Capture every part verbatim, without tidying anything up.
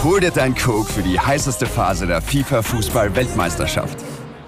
Hol dir dein Coke für die heißeste Phase der FIFA-Fußball-Weltmeisterschaft.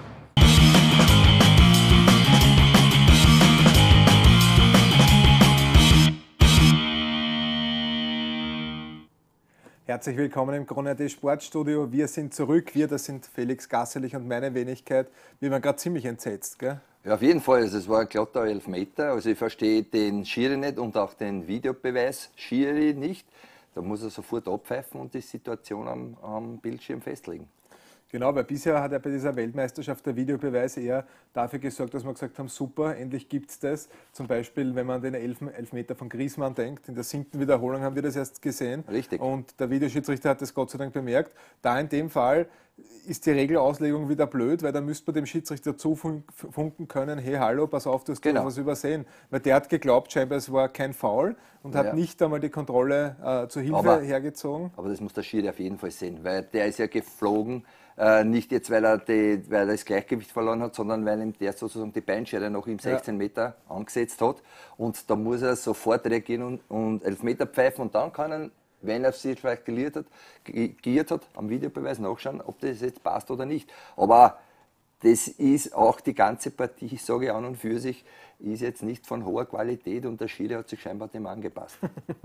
Herzlich willkommen im Krone Punkt at Sportstudio. Wir sind zurück. Wir, das sind Felix Gasselich und meine Wenigkeit. Wir waren gerade ziemlich entsetzt, gell? Ja, auf jeden Fall. Also es war ein glatter Elfmeter. Also ich verstehe den Schiri nicht und auch den Videobeweis Schiri nicht. Da muss er sofort abpfeifen und die Situation am, am Bildschirm festlegen. Genau, weil bisher hat er bei dieser Weltmeisterschaft der Videobeweis eher dafür gesorgt, dass wir gesagt haben, super, endlich gibt es das. Zum Beispiel, wenn man an den Elfmeter von Griezmann denkt, in der siebten Wiederholung haben wir das erst gesehen. Richtig. Und der Videoschiedsrichter hat das Gott sei Dank bemerkt. Da in dem Fall ist die Regelauslegung wieder blöd, weil da müsste man dem Schiedsrichter zufunken können, hey, hallo, pass auf, du hast genau was übersehen. Weil der hat geglaubt, scheinbar es war kein Foul und ja. hat nicht einmal die Kontrolle äh, zur Hilfe aber, hergezogen. Aber das muss der Schiri auf jeden Fall sehen, weil der ist ja geflogen, äh, nicht jetzt, weil er, die, weil er das Gleichgewicht verloren hat, sondern weil ihm der sozusagen die Beinschere noch im sechzehn ja. Meter angesetzt hat. Und da muss er sofort reagieren und, und Elfmeter pfeifen und dann kann er, wenn er sich vielleicht geirrt hat, geirrt hat, am Videobeweis nachschauen, ob das jetzt passt oder nicht. Aber das ist auch die ganze Partie, ich sage an und für sich, ist jetzt nicht von hoher Qualität und der Schiri hat sich scheinbar dem angepasst.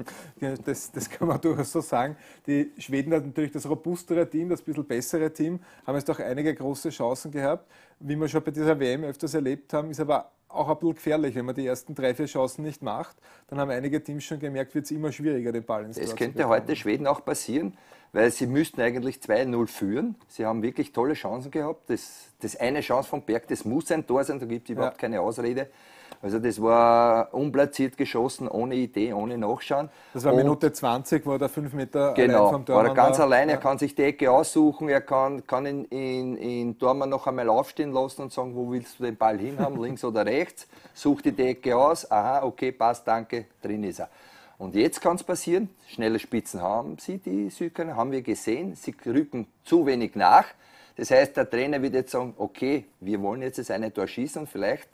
das, das kann man durchaus so sagen. Die Schweden hatten natürlich das robustere Team, das bisschen bessere Team, haben jetzt auch einige große Chancen gehabt. Wie wir schon bei dieser W M öfters erlebt haben, ist aber auch ein bisschen gefährlich, wenn man die ersten drei, vier Chancen nicht macht. Dann haben einige Teams schon gemerkt, wird es immer schwieriger, den Ball ins Tor zu bekommen. Es könnte heute Schweden auch passieren, weil sie müssten eigentlich zwei null führen. Sie haben wirklich tolle Chancen gehabt. Das, das eine Chance vom Berg, das muss ein Tor sein, da gibt es überhaupt ja. keine Ausrede. Also das war unplatziert geschossen, ohne Idee, ohne Nachschauen. Das war und Minute zwanzig, wo er fünf Meter genau, allein vom Tormann war. Genau, war er ganz allein, ja. er kann sich die Ecke aussuchen, er kann, kann in, in, in Tormann noch einmal aufstehen lassen und sagen, wo willst du den Ball hinhaben, links oder rechts, sucht die Ecke aus, aha, okay, passt, danke, drin ist er. Und jetzt kann es passieren, schnelle Spitzen haben sie, die Südkoreaner, haben wir gesehen, sie rücken zu wenig nach. Das heißt, der Trainer wird jetzt sagen, okay, wir wollen jetzt das eine Tor schießen und vielleicht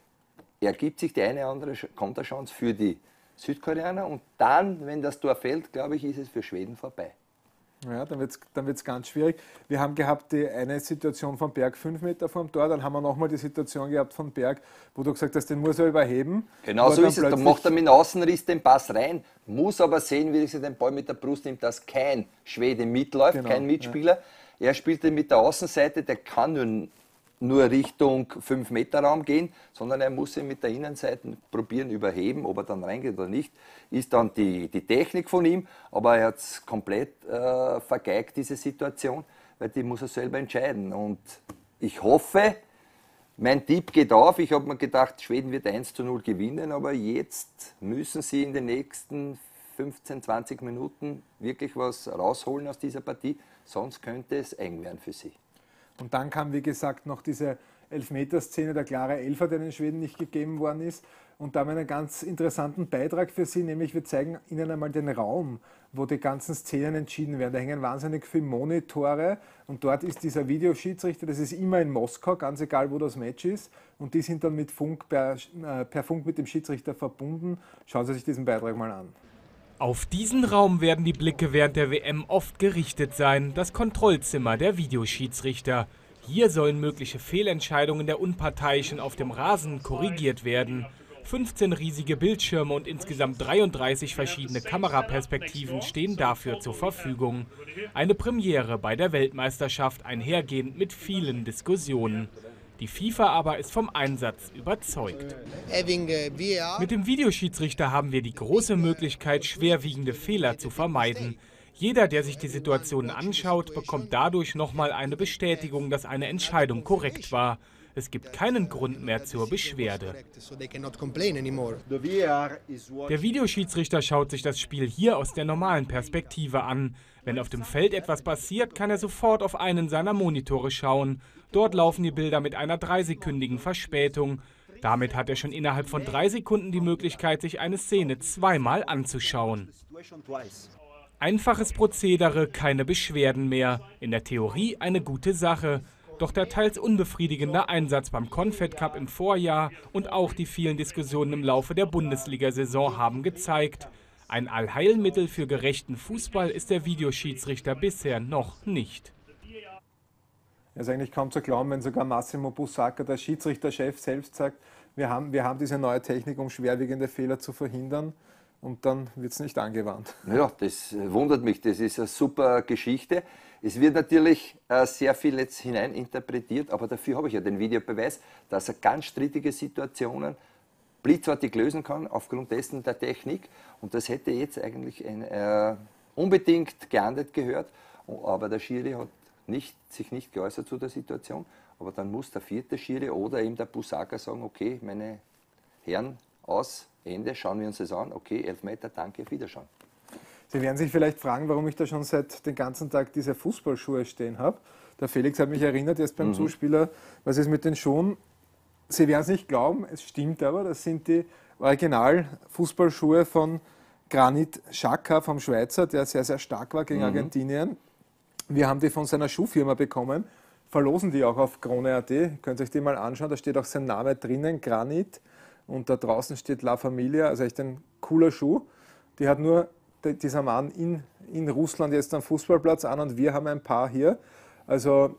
ergibt sich die eine oder andere Konterchance für die Südkoreaner und dann, wenn das Tor fällt, glaube ich, ist es für Schweden vorbei. Ja, dann wird es dann wird's ganz schwierig. Wir haben gehabt die eine Situation von Berg fünf Meter vom Tor, dann haben wir nochmal die Situation gehabt von Berg, wo du gesagt hast, den muss er überheben. Genau so ist es, da macht er mit dem Außenriss den Pass rein, muss aber sehen, wie er sich den Ball mit der Brust nimmt, dass kein Schwede mitläuft, genau, kein Mitspieler. Ja. Er spielt den mit der Außenseite, der kann nur nur Richtung fünf Meter Raum gehen, sondern er muss ihn mit der Innenseite probieren überheben, ob er dann reingeht oder nicht, ist dann die, die Technik von ihm, aber er hat es komplett äh, vergeigt, diese Situation, weil die muss er selber entscheiden und ich hoffe, mein Tipp geht auf, ich habe mir gedacht, Schweden wird eins zu null gewinnen, aber jetzt müssen sie in den nächsten fünfzehn, zwanzig Minuten wirklich was rausholen aus dieser Partie, sonst könnte es eng werden für sie. Und dann kam, wie gesagt, noch diese Elfmeterszene, der klare Elfer, der den Schweden nicht gegeben worden ist. Und da haben wir einen ganz interessanten Beitrag für Sie, nämlich wir zeigen Ihnen einmal den Raum, wo die ganzen Szenen entschieden werden. Da hängen wahnsinnig viele Monitore und dort ist dieser Videoschiedsrichter, das ist immer in Moskau, ganz egal wo das Match ist. Und die sind dann mit Funk per, äh, per Funk mit dem Schiedsrichter verbunden. Schauen Sie sich diesen Beitrag mal an. Auf diesen Raum werden die Blicke während der W M oft gerichtet sein, das Kontrollzimmer der Videoschiedsrichter. Hier sollen mögliche Fehlentscheidungen der Unparteiischen auf dem Rasen korrigiert werden. fünfzehn riesige Bildschirme und insgesamt dreiunddreißig verschiedene Kameraperspektiven stehen dafür zur Verfügung. Eine Premiere bei der Weltmeisterschaft, einhergehend mit vielen Diskussionen. Die FIFA aber ist vom Einsatz überzeugt. Mit dem Videoschiedsrichter haben wir die große Möglichkeit, schwerwiegende Fehler zu vermeiden. Jeder, der sich die Situationen anschaut, bekommt dadurch nochmal eine Bestätigung, dass eine Entscheidung korrekt war. Es gibt keinen Grund mehr zur Beschwerde. Der Videoschiedsrichter schaut sich das Spiel hier aus der normalen Perspektive an. Wenn auf dem Feld etwas passiert, kann er sofort auf einen seiner Monitore schauen. Dort laufen die Bilder mit einer dreisekündigen Verspätung. Damit hat er schon innerhalb von drei Sekunden die Möglichkeit, sich eine Szene zweimal anzuschauen. Einfaches Prozedere, keine Beschwerden mehr. In der Theorie eine gute Sache. Doch der teils unbefriedigende Einsatz beim Confed Cup im Vorjahr und auch die vielen Diskussionen im Laufe der Bundesliga-Saison haben gezeigt, Ein Allheilmittel für gerechten Fußball ist der Videoschiedsrichter bisher noch nicht. Es ist eigentlich kaum zu glauben, wenn sogar Massimo Busacca, der Schiedsrichterchef, selbst sagt, wir haben, wir haben diese neue Technik, um schwerwiegende Fehler zu verhindern, und dann wird es nicht angewandt. Ja, das wundert mich, das ist eine super Geschichte. Es wird natürlich äh, sehr viel jetzt hineininterpretiert, aber dafür habe ich ja den Videobeweis, dass er ganz strittige Situationen blitzartig lösen kann, aufgrund dessen der Technik. Und das hätte jetzt eigentlich ein, äh, unbedingt geahndet gehört, aber der Schiri hat nicht, sich nicht geäußert zu der Situation. Aber dann muss der vierte Schiri oder eben der Busacca sagen, okay, meine Herren, aus, Ende, schauen wir uns das an, okay, Elfmeter, danke, auf Wiederschauen. Sie werden sich vielleicht fragen, warum ich da schon seit den ganzen Tag diese Fußballschuhe stehen habe. Der Felix hat mich erinnert, jetzt beim mhm. Zuspieler, was ist mit den Schuhen? Sie werden es nicht glauben, es stimmt aber, das sind die Original-Fußballschuhe von Granit Xhaka vom Schweizer, der sehr, sehr stark war gegen mhm. Argentinien. Wir haben die von seiner Schuhfirma bekommen, verlosen die auch auf Krone Punkt at. Ihr könnt euch die mal anschauen, da steht auch sein Name drinnen, Granit. Und da draußen steht La Familia, also echt ein cooler Schuh. Die hat nur dieser Mann in, in Russland jetzt am Fußballplatz an und wir haben ein paar hier. Also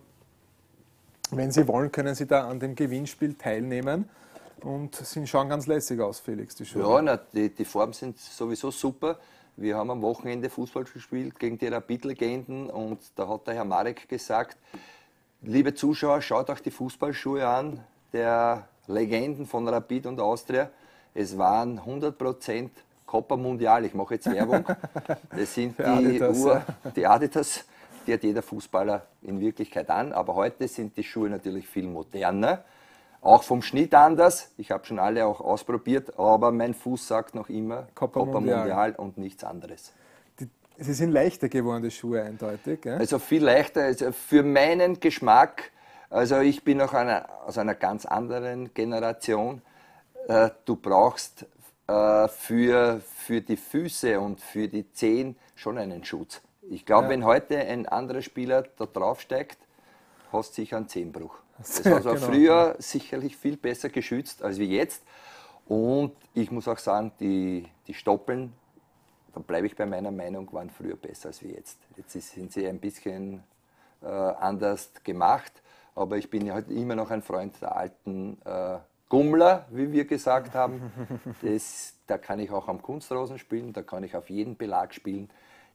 wenn Sie wollen, können Sie da an dem Gewinnspiel teilnehmen. Und sie schauen ganz lässig aus, Felix, die Schuhe. Ja, na, die, die Farben sind sowieso super. Wir haben am Wochenende Fußball gespielt gegen die Rapid-Legenden und da hat der Herr Marek gesagt, liebe Zuschauer, schaut euch die Fußballschuhe an, der Legenden von Rapid und Austria. Es waren hundert Prozent Copa Mundial, ich mache jetzt Werbung. Das sind die Adidas, Uhr, die Adidas, die hat jeder Fußballer in Wirklichkeit an, aber heute sind die Schuhe natürlich viel moderner. Auch vom Schnitt anders. Ich habe schon alle auch ausprobiert, aber mein Fuß sagt noch immer Copa, Copa Mundial. Mundial und nichts anderes. Die, sie sind leichter geworden, die Schuhe eindeutig. Gell? Also viel leichter. Also für meinen Geschmack, also ich bin noch einer, aus einer ganz anderen Generation. Äh, du brauchst äh, für, für die Füße und für die Zehen schon einen Schutz. Ich glaube, ja. wenn heute ein anderer Spieler da draufsteigt, hast du sicher einen Zehenbruch. Das war genau. früher sicherlich viel besser geschützt als wie jetzt. Und ich muss auch sagen, die, die Stoppeln, da bleibe ich bei meiner Meinung, waren früher besser als wie jetzt. Jetzt sind sie ein bisschen äh, anders gemacht, aber ich bin ja halt immer noch ein Freund der alten äh, Gummler, wie wir gesagt haben. Das, da kann ich auch am Kunstrasen spielen, da kann ich auf jeden Belag spielen.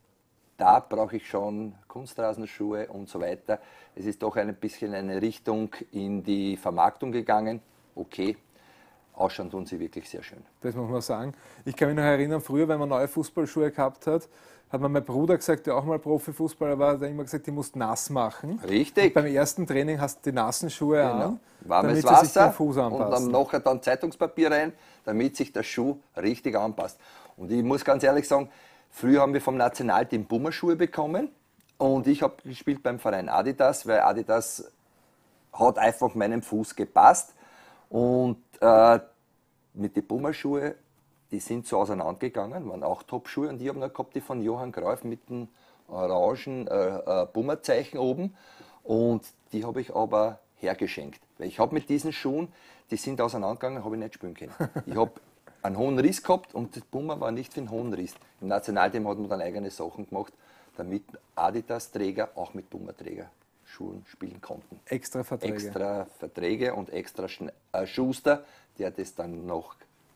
Da brauche ich schon Kunstrasenschuhe und so weiter. Es ist doch ein bisschen eine Richtung in die Vermarktung gegangen. Okay, ausschauen tun sie wirklich sehr schön. Das muss man sagen. Ich kann mich noch erinnern, früher, wenn man neue Fußballschuhe gehabt hat, hat mir mein Bruder gesagt, der auch mal Profifußballer war, hat immer gesagt, die musst nass machen. Richtig. Und beim ersten Training hast du die nassen Schuhe genau. an, warmes damit Wasser sie sich den Fuß anpassen. Und dann nachher dann Zeitungspapier rein, damit sich der Schuh richtig anpasst. Und ich muss ganz ehrlich sagen, früher haben wir vom Nationalteam Puma-Schuhe bekommen und ich habe gespielt beim Verein Adidas, weil Adidas hat einfach meinem Fuß gepasst. Und äh, mit den Puma-Schuhe, die sind so auseinandergegangen, waren auch Top-Schuhe und ich habe noch gehabt die von Johann Cruyff mit dem orangen äh, äh, Puma-Zeichen oben und die habe ich aber hergeschenkt. Weil ich habe mit diesen Schuhen, die sind auseinandergegangen, habe ich nicht spielen können. Ich habe einen hohen Riss gehabt und das Puma war nicht für einen hohen Riss. Im Nationalteam hat man dann eigene Sachen gemacht, damit Adidas-Träger auch mit Puma-Träger Schuhen spielen konnten. Extra Verträge. Extra Verträge und extra Schne äh, Schuster, der das dann noch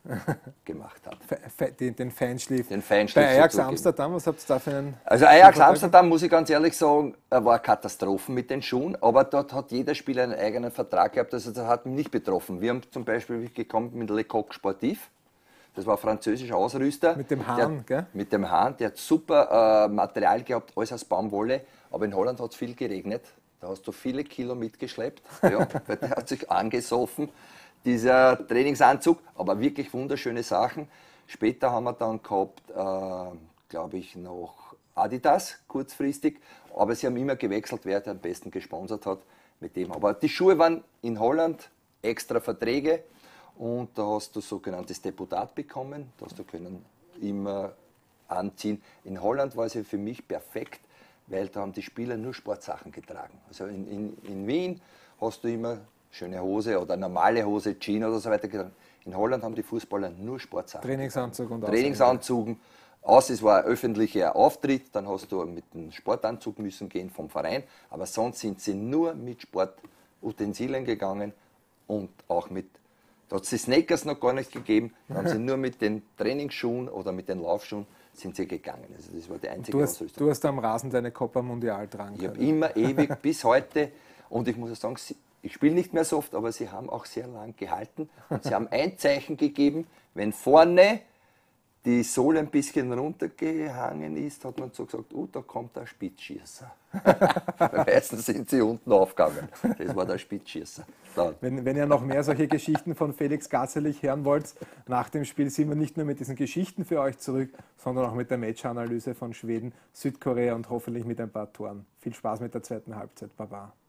gemacht hat. Den, den Feinschliff. Den Feinschliff. Bei Ajax Amsterdam, was habt ihr da für einen... Also Ajax Amsterdam, muss ich ganz ehrlich sagen, war Katastrophen mit den Schuhen, aber dort hat jeder Spieler einen eigenen Vertrag gehabt, also das hat mich nicht betroffen. Wir haben zum Beispiel gekommen mit Le Coq Sportif. Das war ein französischer Ausrüster. Mit dem Hahn, der, gell? Mit dem Hahn, der hat super äh, Material gehabt, alles aus Baumwolle. Aber in Holland hat es viel geregnet. Da hast du viele Kilo mitgeschleppt. Ja, weil der hat sich angesoffen, dieser Trainingsanzug. Aber wirklich wunderschöne Sachen. Später haben wir dann gehabt, äh, glaube ich, noch Adidas, kurzfristig. Aber sie haben immer gewechselt, wer der am besten gesponsert hat mit dem. Aber die Schuhe waren in Holland extra Verträge. Und da hast du sogenanntes Deputat bekommen, da hast du können immer anziehen. In Holland war es ja für mich perfekt, weil da haben die Spieler nur Sportsachen getragen. Also in, in, in Wien hast du immer schöne Hose oder normale Hose, Jeans oder so weiter getragen. In Holland haben die Fußballer nur Sportsachen. Trainingsanzug und Trainingsanzügen, Aus, es war ein öffentlicher Auftritt, dann hast du mit dem Sportanzug müssen gehen vom Verein, aber sonst sind sie nur mit Sportutensilien gegangen und auch mit, da hat es die Sneakers noch gar nicht gegeben, dann haben sie nur mit den Trainingsschuhen oder mit den Laufschuhen sind sie gegangen. Also das war die einzige Du hast, Ausrüstung. du hast am Rasen deine Copa Mundial dran. Ich habe immer ewig bis heute, und ich muss auch sagen, sie- ich spiele nicht mehr so oft, aber sie haben auch sehr lang gehalten. Und sie haben ein Zeichen gegeben, wenn vorne die Sohle ein bisschen runtergehangen ist, hat man so gesagt, oh, da kommt der Spitzschießer. Meistens sind sie unten aufgegangen. Das war der Spitzschießer. Dann. Wenn, wenn ihr noch mehr solche Geschichten von Felix Gasserlich hören wollt, nach dem Spiel sind wir nicht nur mit diesen Geschichten für euch zurück, sondern auch mit der Matchanalyse von Schweden, Südkorea und hoffentlich mit ein paar Toren. Viel Spaß mit der zweiten Halbzeit. Baba.